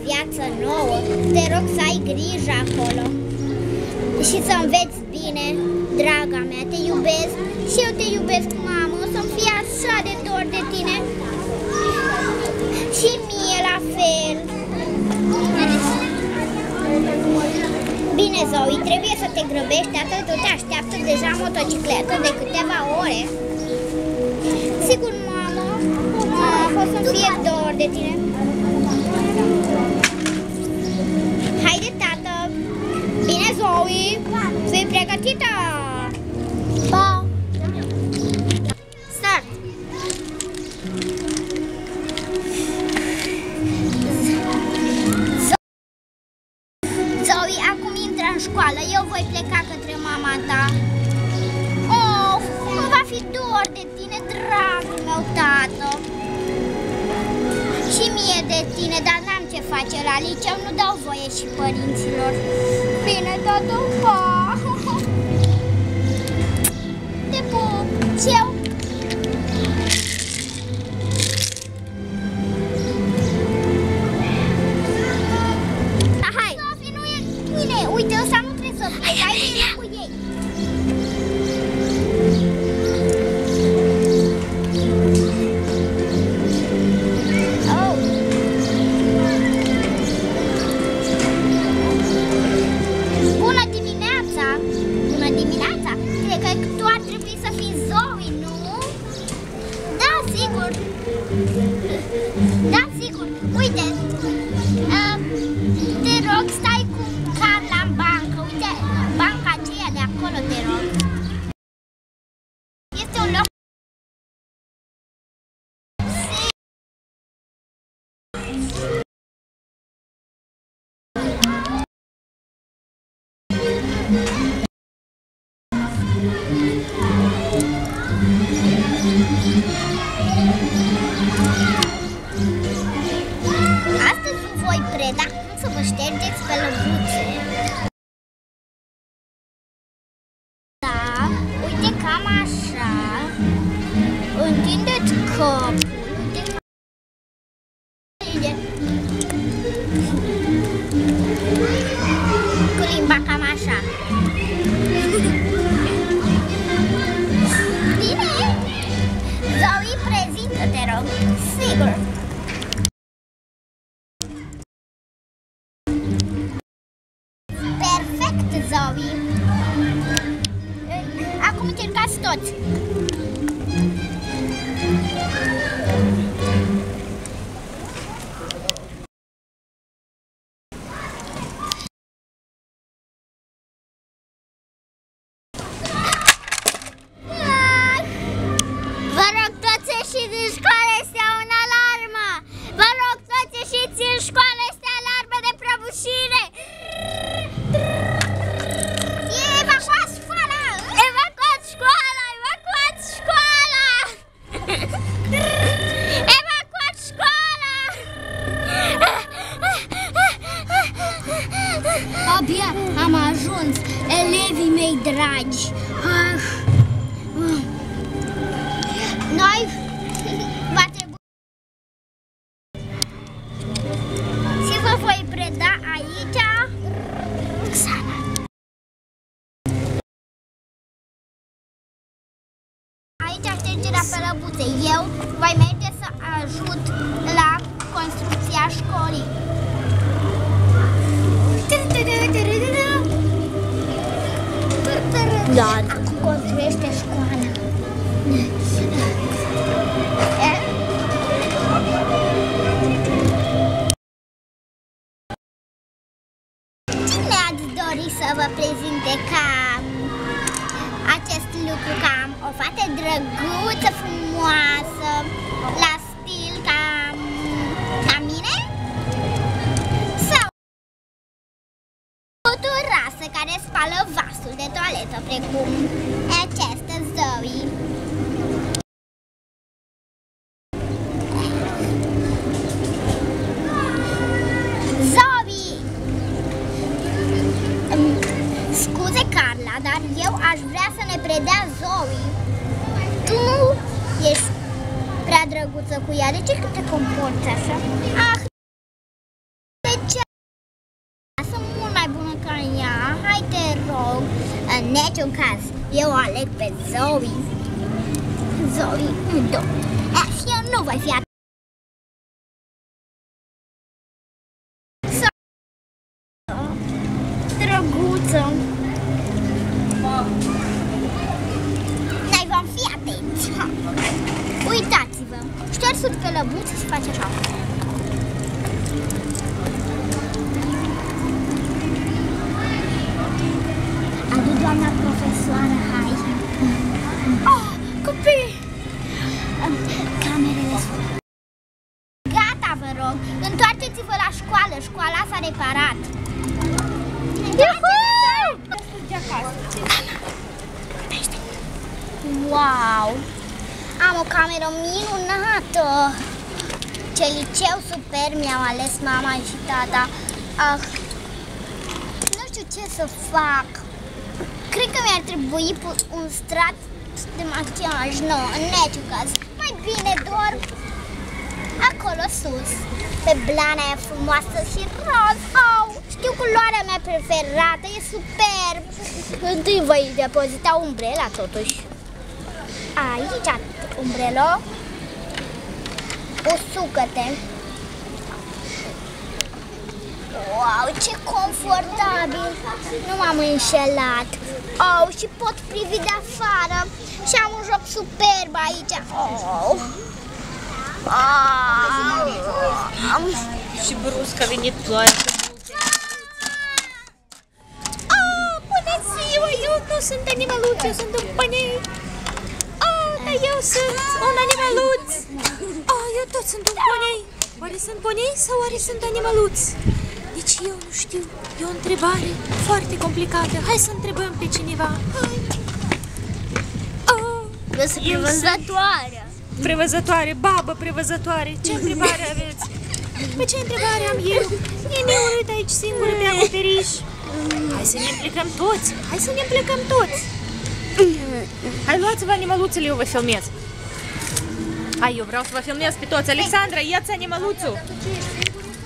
viață nouă. Te rog să ai grijă acolo și să înveți bine, draga mea, te iubesc și eu te iubesc, mamă, o să-mi fie așa de dor de tine și mie la fel. Bine, Zoe, trebuie să te grăbești, tatăl tău te așteaptă deja în motocicletă de câteva ore. Sigur, mamă, o să-mi fie dor de tine. Haide, tată! Bine, Zoe! Fii pregătită! Pa! Start! Zoe, acum intră în școală. Eu voi pleca către mama ta. Oh, nu va fi dor de tine, dragul meu tată. Și mie de tine, dar n-am ce face la liceu, nu dau voie și părinților. Bine, tată, pa! Te pup! Și eu! Hai! Sophie, nu e bine! Uite, ăsta nu trebuie să plec, ai bine cu ei! Da, sigur. Uite, te rog, stai cu Carla în bancă. Uite, banca aceea de acolo, te rog. Este un loc. Astăzi vă voi preda cum să vă ștergeți pe lăbuțe. Da, uite, cam așa. Întindeți capul. Cu limba cam așa. Bine? Zoe, prezintă, te rog. Sigur. Perfect, Zoe. Acum încercați toți. Vă rog toți ieșiți din școală, este în alarmă! Vă rog toți ieșiți în școală, este alarmă de prăbușire! Evacuați școala! Evacuați școala! Evacuați școala! Evacuați școala! Abia am ajuns, elevii mei dragi! Noi va trebui și vă voi preda aici Roxana. Aici ștergerea pe lăbuțe. Eu voi merge să ajut la construcția școlii. Da, acum construiește școala. Cine ați dori să vă prezinte ca acest lucru, ca o fată drăguță, frumoasă, la stil ca mine? Sau o turasă care spală vasul de toaletă, precum această Zoe? Scuze, Carla, dar eu aș vrea să ne predea Zoe. Tu nu ești prea drăguță cu ea, de ce te comporți așa? Ah, de niciun caz, eu o aleg pe Zoe. Zoe, și eu nu voi fi atât. Drăguță. Noi vom fi atenți. Uitați-vă, ștersul pe lăbuță și face așa. Adu doamna profesoară, hai. Oh, copii! Camerele sunt. Gata, vă rog, întoarceți-vă la școală, școala s-a reparat. Wow! Am o cameră minunată! Ce liceu super mi-au ales mama și tata. Nu știu ce să fac. Cred că mi-ar trebui un strat de machiaj. Nu, în niciun caz. Mai bine dorm acolo sus, pe blana aia frumoasă și roz. Oh, știu culoarea mea preferată, e superb. Întâi voi depozita umbrela totuși. Aici, umbrelo. Usucă-te. Wow, ce confortabil. Nu m-am înșelat. Oh, și pot privi de afară. Și am un joc superb aici. Oh. Și brusc a venit ploaia. Bună ziua, eu nu sunt animaluț, eu sunt un ponei. Dar eu sunt un animaluț. Eu tot sunt un ponei. Oare sunt ponei sau oare sunt animaluț? Deci eu nu știu. E o întrebare foarte complicată. Hai să întrebăm pe cineva. Hai. Eu sunt prevăzătoare. Prevăzătoare, babă prevăzătoare. Ce întrebare aveți? Pe ce întrebare am eu? E neurât aici singură pe acoperiș. Hai să ne implicăm toți. Hai să ne implicăm toți. Hai, luați-vă animaluțele, eu vă filmez. Hai, eu vreau să vă filmez pe toți. Alexandra, ia-ți animaluțul.